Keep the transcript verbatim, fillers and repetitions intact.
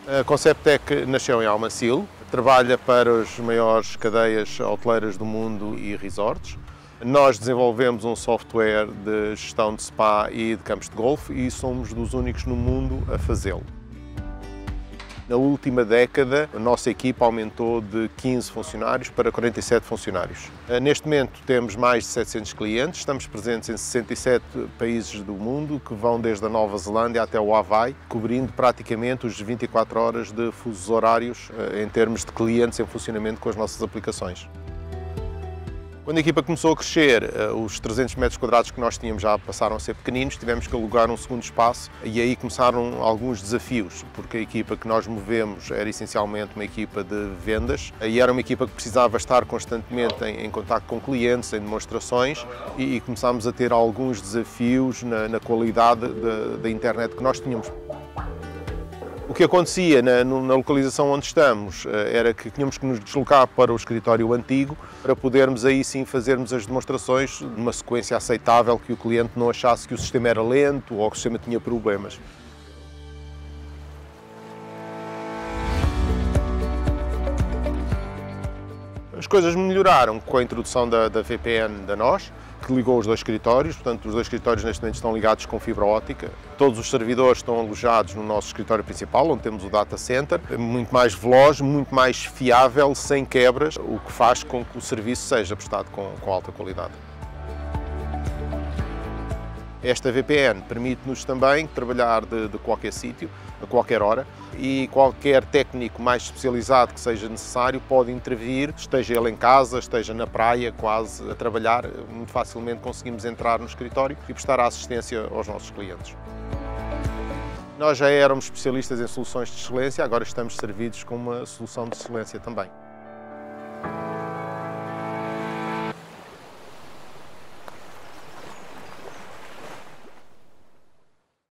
A Conceptec nasceu em Almacil, trabalha para as maiores cadeias hoteleiras do mundo e resorts. Nós desenvolvemos um software de gestão de spa e de campos de golfe e somos dos únicos no mundo a fazê-lo. Na última década, a nossa equipa aumentou de quinze funcionários para quarenta e sete funcionários. Neste momento temos mais de setecentos clientes, estamos presentes em sessenta e sete países do mundo, que vão desde a Nova Zelândia até o Havaí, cobrindo praticamente os vinte e quatro horas de fusos horários em termos de clientes em funcionamento com as nossas aplicações. Quando a equipa começou a crescer, os trezentos metros quadrados que nós tínhamos já passaram a ser pequeninos, tivemos que alugar um segundo espaço e aí começaram alguns desafios, porque a equipa que nós movemos era essencialmente uma equipa de vendas e era uma equipa que precisava estar constantemente em, em contato com clientes, em demonstrações e, e começámos a ter alguns desafios na, na qualidade da, da internet que nós tínhamos. O que acontecia na, na localização onde estamos era que tínhamos que nos deslocar para o escritório antigo para podermos aí sim fazermos as demonstrações numa sequência aceitável, que o cliente não achasse que o sistema era lento ou que o sistema tinha problemas. As coisas melhoraram com a introdução da, da V P N da NOS, que ligou os dois escritórios, portanto os dois escritórios neste momento estão ligados com fibra óptica. Todos os servidores estão alojados no nosso escritório principal, onde temos o data center, muito mais veloz, muito mais fiável, sem quebras, o que faz com que o serviço seja prestado com, com alta qualidade. Esta V P N permite-nos também trabalhar de, de qualquer sítio, a qualquer hora, e qualquer técnico mais especializado que seja necessário pode intervir, esteja ele em casa, esteja na praia, quase a trabalhar, muito facilmente conseguimos entrar no escritório e prestar assistência aos nossos clientes. Nós já éramos especialistas em soluções de excelência, agora estamos servidos com uma solução de excelência também.